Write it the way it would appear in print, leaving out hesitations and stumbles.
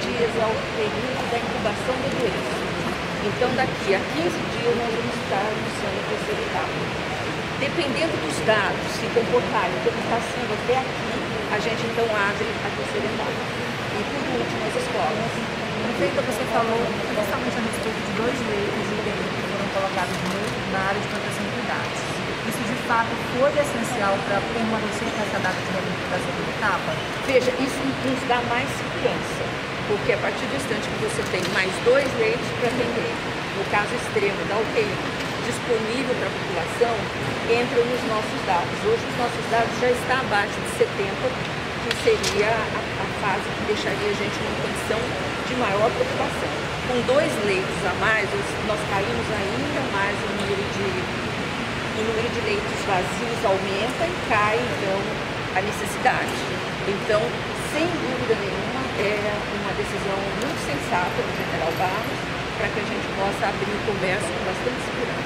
dias é o período da incubação da doença. Então, daqui a 15 dias, nós vamos estar iniciando a terceira etapa. Dependendo dos dados se comportarem como está sendo até aqui, a gente então abre a terceira etapa. E por último, as escolas. Prefeita, você falou principalmente a respeito de 2 leitos de UTI que foram colocados na área de proteção e cuidados. Isso de fato foi essencial para permanecer nessa data de reabertura da segunda etapa? Veja, isso nos dá mais segurança, porque a partir do instante que você tem mais 2 leitos para atender, no caso extremo da UTI, disponível para a população, entram nos nossos dados. Hoje os nossos dados já estão abaixo de 70, que seria a fase que deixaria a gente numa condição de maior preocupação. Com 2 leitos a mais, nós caímos ainda mais o número de leitos vazios aumenta e cai, então, a necessidade. Então, sem dúvida nenhuma, é uma decisão muito sensata do General Barros para que a gente possa abrir o comércio com bastante segurança.